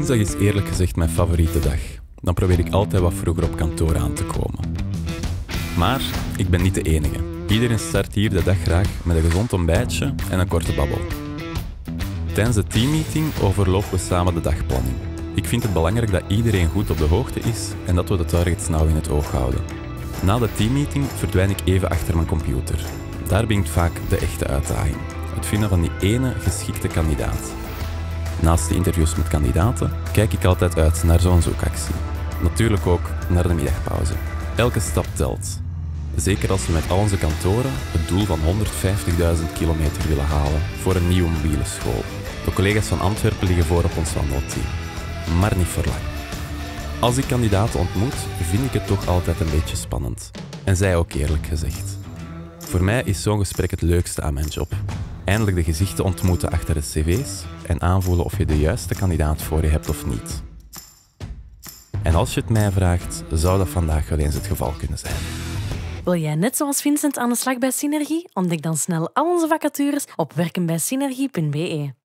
Dinsdag is eerlijk gezegd mijn favoriete dag. Dan probeer ik altijd wat vroeger op kantoor aan te komen. Maar ik ben niet de enige. Iedereen start hier de dag graag met een gezond ontbijtje en een korte babbel. Tijdens de teammeeting overlopen we samen de dagplanning. Ik vind het belangrijk dat iedereen goed op de hoogte is en dat we de targets nauw in het oog houden. Na de teammeeting verdwijn ik even achter mijn computer. Daar begint vaak de echte uitdaging. Het vinden van die ene geschikte kandidaat. Naast de interviews met kandidaten kijk ik altijd uit naar zo'n zoekactie. Natuurlijk ook naar de middagpauze. Elke stap telt. Zeker als we met al onze kantoren het doel van 150.000 kilometer willen halen voor een nieuwe mobiele school. De collega's van Antwerpen liggen voor op ons wandelteam. Maar niet voor lang. Als ik kandidaten ontmoet, vind ik het toch altijd een beetje spannend. En zij ook eerlijk gezegd. Voor mij is zo'n gesprek het leukste aan mijn job. Eindelijk de gezichten ontmoeten achter de cv's en aanvoelen of je de juiste kandidaat voor je hebt of niet. En als je het mij vraagt, zou dat vandaag wel eens het geval kunnen zijn. Wil jij net zoals Vincent aan de slag bij Synergie? Ontdek dan snel al onze vacatures op werkenbijsynergie.be.